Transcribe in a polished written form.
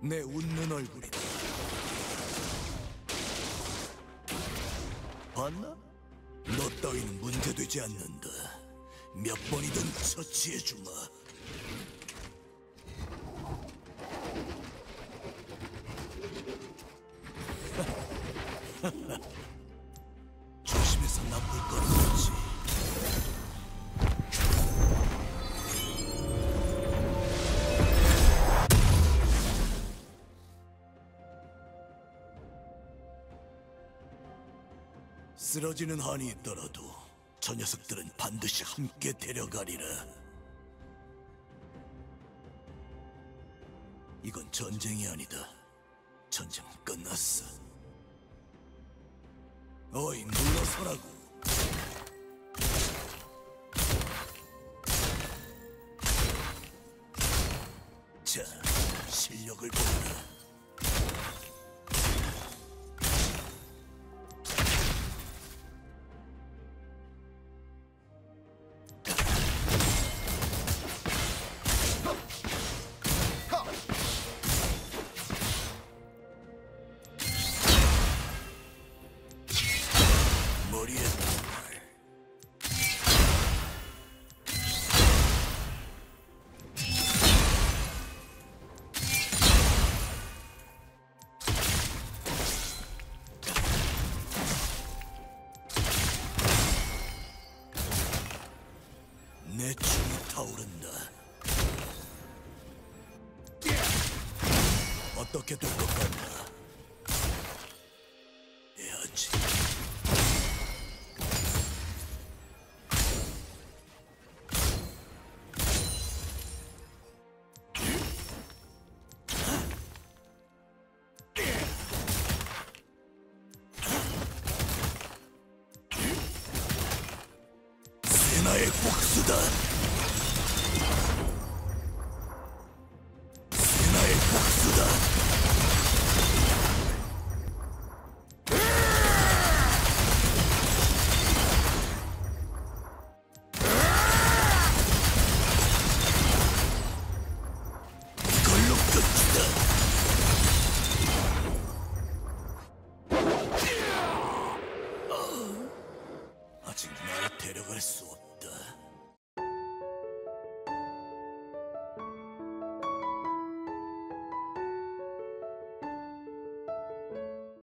내 웃는 얼굴이다. 봤나? 너 따위는 문제되지 않는다. 몇 번이든 처치해주마. 조심해서 나쁠 건 없지. 쓰러지는 한이 있더라도 저 녀석들은 반드시 함께 데려가리라. 이건 전쟁이 아니다. 전쟁은 끝났어. 어이, 물러서라고. 자, 실력을 보여라. 머리에 내 춤이 타오른다. 어떻게 될 것 같나? 해야지. 세나의 복수다.